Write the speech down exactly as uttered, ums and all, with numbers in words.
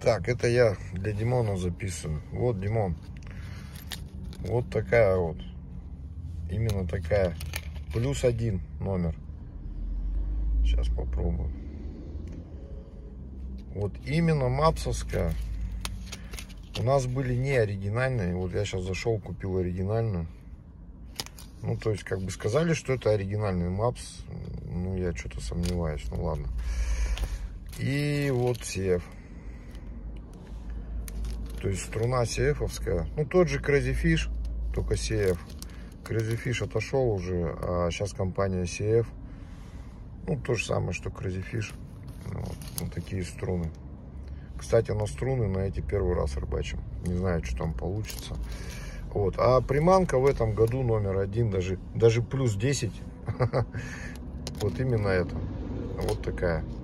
Так, это я для Димона записываю. Вот, Димон. Вот такая вот. Именно такая. Плюс один номер. Сейчас попробую. Вот именно мапсовская. У нас были не оригинальные. Вот я сейчас зашел, купил оригинальную. Ну, то есть, как бы сказали, что это оригинальный мапс. Ну, я что-то сомневаюсь. Ну, ладно. И вот си эф. То есть, струна си эф-овская. Ну, тот же Crazy Fish, только си эф. Crazy Fish отошел уже, а сейчас компания си эф. Ну, то же самое, что Crazy Fish. Вот, вот такие струны. Кстати, на струны на эти первый раз рыбачим. Не знаю, что там получится. Вот. А приманка в этом году номер один, даже, даже плюс десять. Вот именно это. Вот такая.